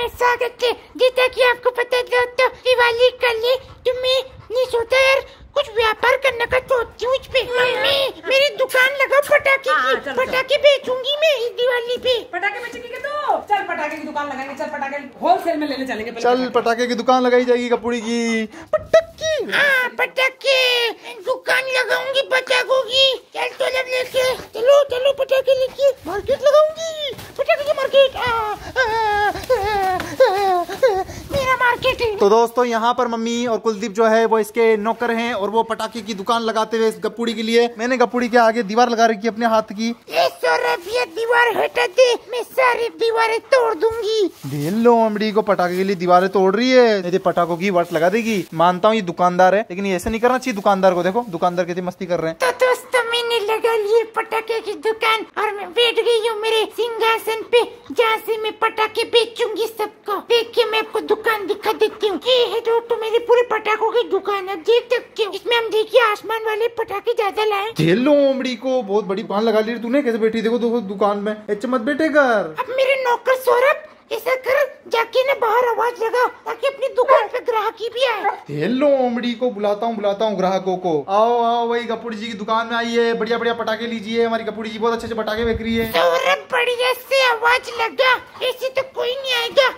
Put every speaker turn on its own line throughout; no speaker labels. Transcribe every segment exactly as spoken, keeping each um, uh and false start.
स्वागत है। जैसा कि आपको पता है तो दिवाली कल है, तो मैं नहीं सोचा यार कुछ व्यापार करने का सोचती हूँ। इस पे मम्मी मेरी दुकान लगा पटाखे की, पटाखे बेचूंगी मैं इस दिवाली पे।
पटाखे बेचेंगे क्या तो? चल पटाखे की दुकान लगाएंगे, चल पटाखे होलसेल में लेने चलेंगे।
चल पटाखे की दुकान लगाई जाएगी कपूड़ी की। पटाखे
हाँ पटाखे दुकान लगाऊंगी पटाखों की। चल तो जब लेके चलो चलो पटाखे लेके मार्केट लगाऊंगी, पटाखे की मार्केट। आ, आ, आ, आ, मेरा मार्केट है।
तो दोस्तों यहाँ पर मम्मी और कुलदीप जो है वो इसके नौकर हैं और वो पटाखे की दुकान लगाते हुए इस गप्पूड़ी के लिए, मैंने गप्पूड़ी के आगे दीवार लगा रखी है अपने हाथ की।
ये सौरभ ये दीवार हटा दे, मैं सारी दीवारें तोड़ दूंगी।
ढील लो अमड़ी को पटाखे के लिए दीवारें तोड़ रही है, यदि पटाखों की वर्ष लगा देगी। मानता हूँ ये दुकानदार है, लेकिन ये ऐसे नहीं करना चाहिए दुकानदार को। देखो दुकानदार कितनी मस्ती कर रहे हैं।
तो दोस्तों मैंने लगा लिए पटाखे की दुकान और मैं बैठ गई हूँ मेरे सिंहासन पे, जहाँ से मैं पटाखे बेचूंगी सबको। देखिए मैं आपको दुकान दिखा देती हूँ। ये है दोस्तों मेरी पूरी पटाखों की दुकान, आप देख सकते हो। इसमें हम देखिए आसमान वाले पटाखे ज्यादा लाए।
झेल लो अमड़ी को, बहुत बड़ी दुकान लगा ली तूने। कैसे बैठी देखो देखो दुकान में, ऐसे मत बैठे कर।
अब मेरे नौकर सौरभ ऐसा कर जाके ना बाहर आवाज लगा ताकि अपनी दुकान पे ग्राहकी भी आए।
हेलो अमड़ी को बुलाता हूँ बुलाता हूँ ग्राहकों को। आओ आओ वही गप्पूड़ी जी की दुकान में आइए, बढ़िया बढ़िया पटाखे लीजिए। हमारी गप्पूड़ी जी बहुत अच्छे अच्छे पटाखे बेच रही है।
सौरभ बढ़िया से आवाज लगा, ऐसे तो कोई नहीं आएगा।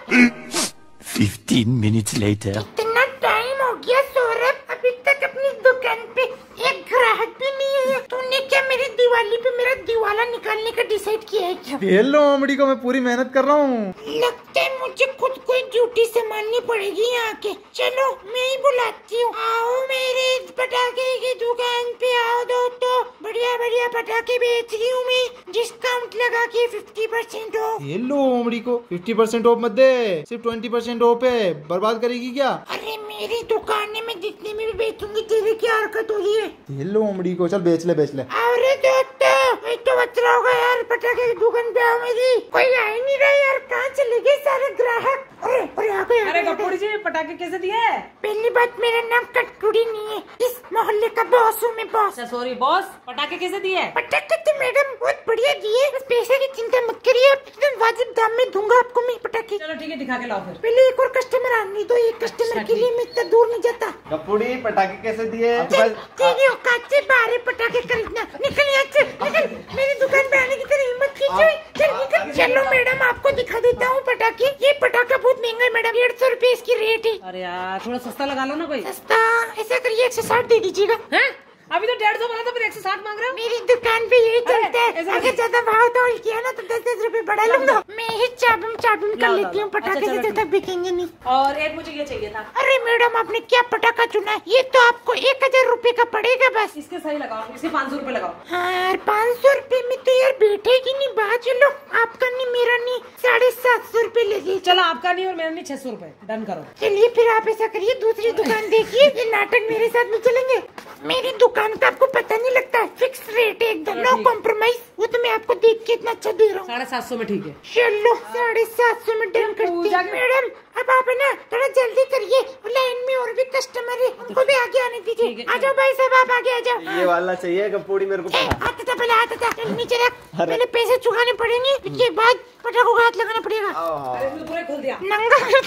Fifteen minutes later.
इतना टाइम हो गया सौरभ, अभी तक अपनी दुकान पे एक ग्राहक भी नहीं है। तूने क्या मेरी दिवाली पे मेरा दिवाला निकालने का डिसाइड किया है क्या?
हेलो अमड़ी को, मैं पूरी मेहनत कर रहा हूँ।
लगता है मुझे खुद कोई ड्यूटी संभालनी पड़ेगी यहाँ के। चलो मैं ही बुलाती हूँ। आओ मेरे पटाखे की दुकान पे आओ दोस्तों, बढ़िया बढ़िया पटाखे बेच रही हूँ मैं, डिस्काउंट लगा के फिफ्टी परसेंट ऑफ।
हेलो अमड़ी को फिफ्टी परसेंट ऑफ मत दे, सिर्फ ट्वेंटी परसेंट ऑफ है। बर्बाद करेगी क्या?
अरे मेरी दुकान है, मैं जितने में भी बेचूंगी। तेरी क्या हरकत हो रही है?
हेलो अमड़ी को, चल बेच ले बेच ले।
अरे दोस्तों एक तो बच रहा होगा यार, पटाखे की दुकान पे आओ मेरी। कोई आ ही नहीं रहा यार, कहाँ चले गए सारे ग्राहक? अरे अरे आ गए।
अरे गप्पूड़ी जी पटाखे कैसे दिए?
पहली बात मेरा नाम कटकुड़ी नहीं है, इस मोहल्ले का बॉस हूँ मैं, बॉस।
सॉरी बॉस, पटाखे कैसे दिए?
पटाखे तो मैडम बहुत बढ़िया दिए, बस पैसे की चिंता मत करिए, एकदम वाजिब दाम में दूंगा आपको मैं पटाखे।
चलो ठीक है दिखा के लाओ फिर।
पहले एक और कस्टमर आने दो, एक कस्टमर के लिए मैं इतना दूर नहीं जाता।
गप्पूड़ी पटाखे कैसे दिए?
तेरी औकात से बाहर पटाखे खरीदना, निकल यहाँ से निकल। मेरी दुकान पे आने की तेरी हिम्मत कीजिए, चल निकल। चलो मैडम आपको दिखा देता हूँ पटाखे। ये पटाखा बहुत महंगा है मैडम, डेढ़ सौ रूपए इसकी रेट है।
अरे यार थोड़ा सस्ता लगा लो ना कोई।
सस्ता ऐसा करिए एक सौ साठ दे दीजिएगा।
हैं? अभी तो डेढ़ सौ बोला था, फिर एक सौ साठ मांग रहे हो?
मेरी दुकान पे यही चलता है,
ऐसा
अगर ज्यादा भाव तोल किया ना तो दस दस रूपए बढ़ा लूंगा। मैं ही चाबुम चाबुम कर
लो, लो,
लेती हूँ
लो।
पटाखे
अच्छा,
से,
चलो,
जब तक बिकेंगे नहीं।
और एक मुझे ये चाहिए था।
अरे मैडम आपने क्या पटाखा चुना है? ये तो आपको एक हजार रूपए का पड़ेगा बस।
इसके सही लगाओ, इसके पाँच सौ रूपए लगाओ।
हाँ यार पाँच सौ रूपए में तो यार बैठेगी नहीं बात। चलो आपका नहीं मेरा नहीं, साढ़े सात सौ रूपए ले लीजिए।
चलो आपका नहीं और मेरा नहीं, छह सौ रूपए डन करो।
चलिए फिर आप ऐसा करिए, दूसरी दुकान देखिए। ये नाटक मेरे साथ में चलेंगे। मेरी दुकान का आपको पता नहीं लगता, फिक्स रेट है एकदम, नो कॉम्प्रोमाइज। वो तो मैं आपको देख के इतना अच्छा दे रहा हूँ।
साढ़े सात सौ में ठीक है।
चलो साढ़े सात सौ में डन करती है मैडम। अब आप है ना थोड़ा जल्दी करिए, लाइन में और भी कस्टमर है, उनको भी आगे आने दीजिए। आ जाओ भाई साहब आप आगे आ जाओ।
ये वाला चाहिए गप्पूड़ी मेरे को।
आता था पहले आता था, चल नीचे रख। पहले पैसे चुकाने पड़ेंगे, उसके बाद पटाखों को हाथ लगाना पड़ेगा।
अरे पूरा खोल दिया,
नंगा कर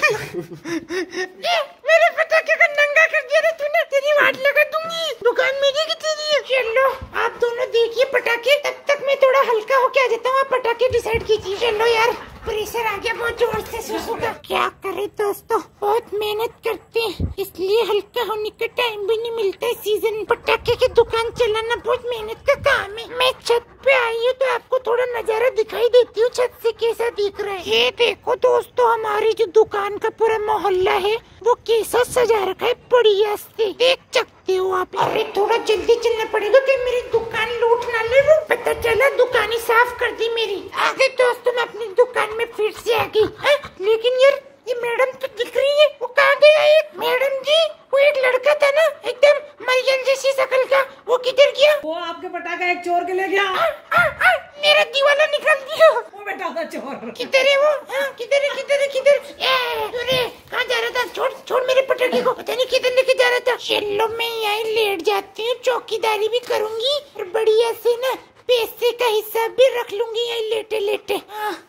दिया। मेरे पटाखे का नंगा कर दिया रे तूने, तेरी वाट लगा दूंगी। दुकान मेरी की तेरी है। चलो आप दोनों देखिए पटाखे, तब तक मैं थोड़ा हल्का होके आ जाता हूँ। आप पटाखे डिसाइड कीजिए। चलो यार प्रेशर आ गया बहुत जोर से सुसु का। क्या करे दोस्तों, बहुत मेहनत करते हैं इसलिए हल्का होने का टाइम भी नहीं मिलता है। सीजन पटाखे की दुकान चलाना बहुत मेहनत का काम है। मैं छत पे आई हूँ तो आपको थोड़ा नजारा दिखाई देती हूँ छत से कैसा दिख रहा है। ये देखो दोस्तों हमारी जो दुकान का पूरा मोहल्ला है वो कैसा सजा रखा है बढ़िया से, देख सकते हो आप। अरे थोड़ा जल्दी चलना पड़ेगा कि मेरी दुकान लूट ना ले वो। पता चला दुकान ही साफ कर दी मेरी। आगे दोस्तों मैं अपनी दुकान में फिर से आ गई। लेकिन यार ये मैडम तो दिख रही है, वो कहाँ गया एक? मैडम जी वो एक लड़का था ना एकदम मरियम जैसी शक्ल का, वो किधर गया?
वो आपके पटाखा एक चोर के ले गया।
आ, आ, आ, मेरा दीवाला निकाल दिया।
वो बेटा था चोर।
किधर है वो? किधर है किधर है किधर? अरे कहाँ जा रहा था? छोड़ छोड़ मेरे पटाखे को, पता नहीं किधर लेके जा रहा था। चलो मैं यहाँ लेट जाती हूँ, चौकीदारी भी करूंगी और बढ़िया से ना पैसे का हिसाब भी रख लूंगी यहाँ लेटे लेटे।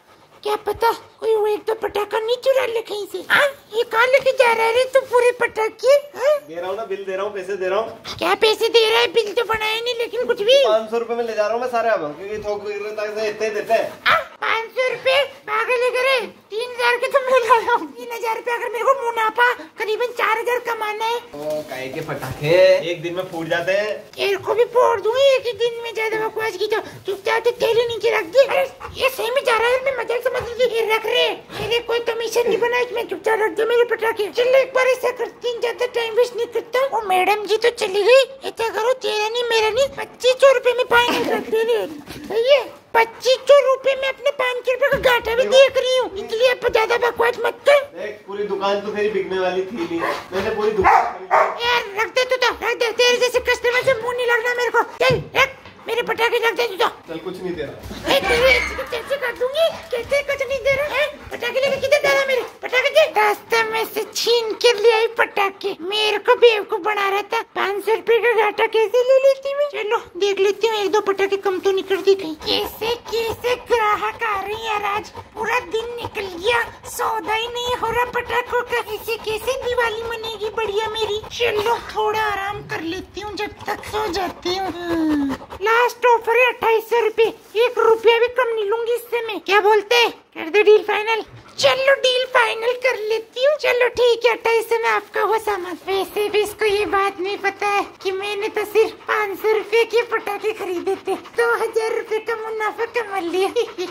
क्या पता कोई वो एक तो पटाखा नहीं चुरा ले कहीं से। हाँ ये कहाँ लेके जा रहा है तू पूरे पटाखे?
दे रहा हूँ ना, बिल दे रहा हूँ, पैसे दे रहा हूँ।
क्या पैसे दे रहा है? बिल तो बनाया नहीं लेकिन कुछ भी।
पाँच सौ रूपये में ले जा रहा हूँ मैं सारे अब, क्योंकि थोक विक्रेता से इतने देते हैं।
पाँच सौ रूपए पागल करे, तीन हजार के तो मैं लाया हूँ। तीन हजार रूपए अगर मेरे को मुनाफा करीबन चार हजार कमाना है।
ओ काहे के पटाखे एक दिन में फूट जाते हैं।
तेरे को भी फोड़ दूंगी एक ही दिन में, ज्यादा बकवास की तो चुपचाप तेरे नीचे रख दे। अरे ये सही में जा रहा है, मैं मजाक समझ लीजिए। रख रहे मेरे कोई कमीशन नहीं बना, मैं चुपचाप रख दे मेरे पटाखे। चल एक बार ऐसा करती हूँ, ज्यादा टाइम वेस्ट नहीं करता। वो मैडम जी तो चली गई, ऐसा करो तेरा नहीं मेरा नहीं पच्चीस सौ रूपये में फाइनल कर दे रहे। सही है, पच्चीस सौ रूपये में अपने पाँच सौ रूपये का घाटा भी देख रही हूँ, इसलिए आप ज्यादा बकवास मत कर।
देख पूरी दुकान तो मेरी बिकने वाली थी नहीं, मैंने पूरी दुकान
यार रख दे तू तो, रख दे। तेरे जैसे कस्टमर से मुंह नहीं लगना मेरे को। चल रख मेरे पटाखे, रख दे तू तो।
चल कुछ नहीं दे रहा।
ए, तेरे कैसे काट दूंगी? कैसे कुछ नहीं दे रहा है? पटाखे लेके किधर जा रहा मेरे? पटाखे दे। रास्ते में से छीन के ले आई पटाखे, मेरे को बेवकूफ बना रहा था। पाँच सौ रूपये का घाटा कैसे ले लेती मैं? चलो देख लेती हूँ, एक दो पटाखे कम तो नहीं कर दी कहीं। कैसे कैसे ग्राहक आ रही है आज, पूरा दिन निकल गया, सौदा ही नहीं हो रहा पटाखों का। कैसे कैसे दिवाली मनेगी बढ़िया मेरी। चलो थोड़ा आराम कर लेती हूँ जब तक सो जाती हूँ। लास्ट ऑफर है अट्ठाईस सौ रूपये, एक रुपया भी कम नहीं लूंगी इससे मैं। क्या बोलते? कर दे डील फाइनल। चलो डील फाइनल कर लेती हूँ। चलो ठीक है, अट्ठाईस सौ में आपका हुआ सामान। वैसे भी इसको ये बात नहीं पता है कि मैंने तो सिर्फ पाँच सौ रूपये के पटाखे खरीदे थे, दो हजार रूपये का मुनाफा कमा लिया।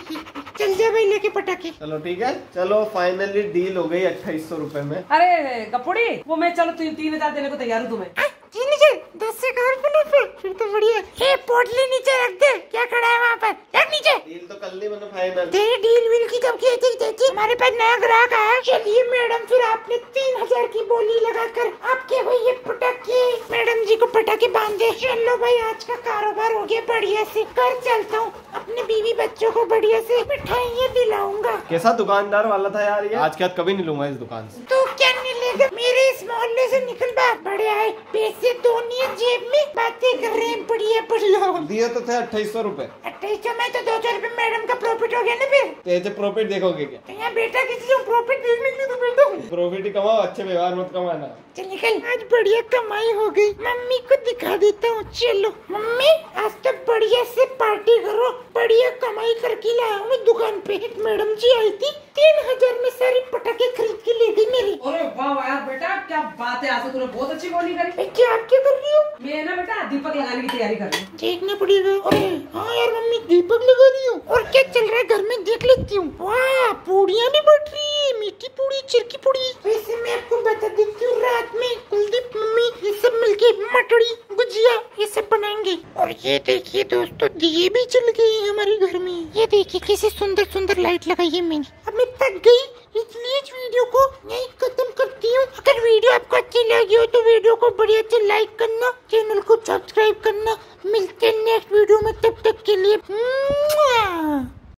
चल जा भाई लेके पटाखे।
चलो ठीक है, चलो फाइनली डील हो गई अट्ठाईस सौ रूपये में।
अरे गपुड़ी, वो मैं चलो तीन तीन हजार देने को तैयार हूँ तुम्हें।
नीचे दस से करोड़ मुनाफा, फिर तो बढ़िया। हे पोटली नीचे रख दे, क्या खड़ा है वहाँ पर? रख नीचे।
डील तो कर ली मैंने फाइनल।
तेरी डील विल की जब की थी चाची, हमारे पास नया ग्राहक आया। चलिए मैडम, फिर आपने तीन हजार की बोली लगाकर आपके हुए ये पटाखे मैडम जी को पटाखे बांधे। चलो भाई आज का कारोबार हो गया बढ़िया से। कर चलता हूँ, अपने बीवी बच्चों को बढ़िया से मिठाइयाँ दिलाऊंगा।
कैसा दुकानदार वाला था यार ये, आज के बाद कभी नहीं लूंगा इस दुकान से।
तू क्या नहीं लेगा? मेरे इस मोहल्ले से निकल बाहर। बढ़िया है, पैसे दोनों जेब में, बातें कर रहे हैं बढ़िया बढ़िया।
दिए तो थे अट्ठाईस सौ रूपए।
अट्ठाईस सौ में तो दो सौ रूपये मैडम का प्रॉफिट हो गया ना फिर।
तेरे प्रॉफिट देखोगे क्या?
तो यहाँ बेटा किसी को प्रॉफिट देखने के लिए तो बैठा हूँ।
प्रॉफिट ही कमाओ, अच्छे व्यवहार मत कमाना।
चल निकल, आज बढ़िया कमाई हो गई। मम्मी को दिखा देता हूँ। चलो मम्मी, आज तो बढ़िया से पार्टी करो, बढ़िया कमाई करके लाया हूँ मैं दुकान पे। एक मैडम जी आई थी, तीन हजार में सारी पटाखे खरीद के ले गई मेरी।
अरे वाह यार बेटा, क्या बात है, आज तो तूने बहुत अच्छी बोली करी।
क्या आप क्या कर रही हो?
मैं ना बेटा दीपक लगाने की तैयारी कर रही हूँ।
देखना पड़ेगा। अरे हाँ यार मम्मी, दीपक लगा रही हूँ। और क्या चल रहा है घर में देख लेती हूँ। वाह, पूड़ियाँ भी बट रही है, मीठी पूड़ी, चिरकी पूड़ी। वैसे मैं आपको बता देती हूँ, रात में कुलदीप मम्मी ये सब मिलके मटड़ी गुजिया ये सब बनाएंगे। और ये देखिए दोस्तों, दिए भी चल गए हैं हमारे घर में। ये देखिए कैसे सुंदर सुंदर लाइट लगाई है मैंने। अब मैं थक गई, इसलिए इस वीडियो को यहीं खत्म करती हूँ। अगर वीडियो आपको अच्छी लगी हो तो वीडियो को बढ़िया से लाइक करना, चैनल को सब्सक्राइब करना। मिलते हैं नेक्स्ट वीडियो में, तब तक के लिए